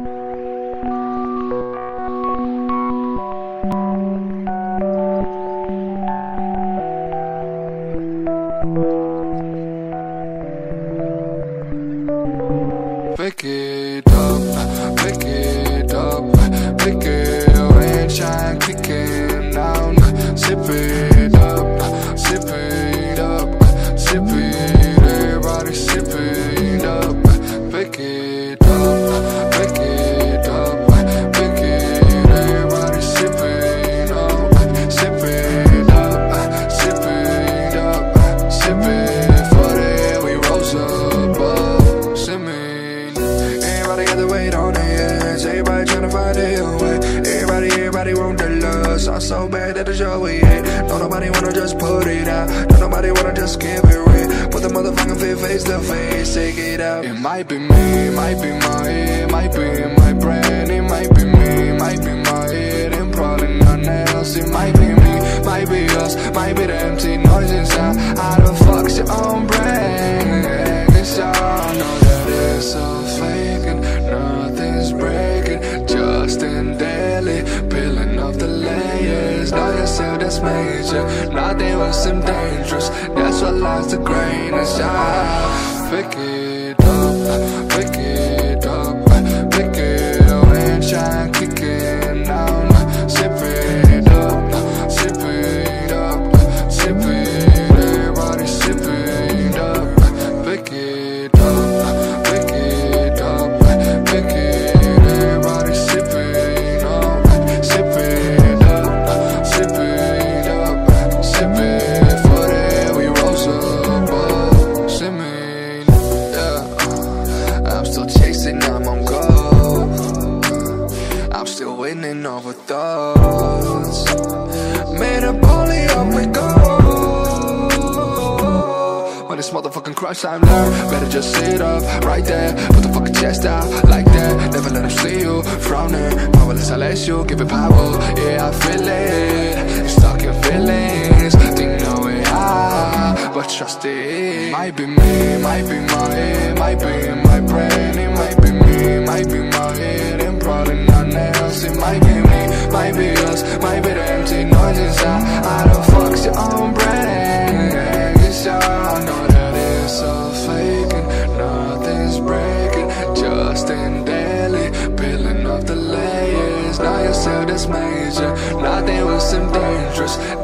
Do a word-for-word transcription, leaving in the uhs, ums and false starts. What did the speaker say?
Pick it up, pick it up, pick it and shine, kick it down. Sip it up, sip it up, sip it, everybody sip it up. Pick it up, pick it up, pick it, everybody sip it up. Sip it up, sip it up, sip it, for that we rose above. Sip me. Everybody got the weight on their hands. Everybody tryna find their way. Everybody, everybody want the love. Sound so bad that the show we hate. Don't nobody wanna just put it out. Don't nobody wanna just give it away. Put the motherfucking fit face to face. Take it out. It might be me, it might be my head, it might be in my brain. It might be me, it might be my head, and probably nothing else. It might be me, might be us, might be the empty noise inside. How the fuck's your own brain? Cause y'all know that it's so fake and nothing's breaking, just in daily, peeling off the layers. Know yourself, that's major, nothing was some dangerous. That's what lies the greatness. Yeah. Pick it up, pick it up, pick it and shine, kick it down. Sip it up, sip it up, sip it, everybody sip it up. Pick it up, pick it up, pick it, everybody sip it up. Sip it up, sip it up, sip it, for that we rose above. Sip me, yeah. I'm still chasing, I'm on go. I'm still winning over thoughts. Made up only up we go. When it's motherfucking crunch time now, better just sit up right there. Put the fucking chest out like that. Never let them see you frowning. Powerless unless you give it power. Yeah, I feel it. You're stuck in feelings. Think no way out, but trust it. Might be me, might be my head, might be in my brain. It might be me, might be my head, and probably nothing else. It might be me, might be us, might be the empty noise inside. How the fuck's your own brain? Cause y'all know that it's so fake and nothing's breaking, just in daily, peeling off the layers. Know yourself, that's major, nothing was some dangerous.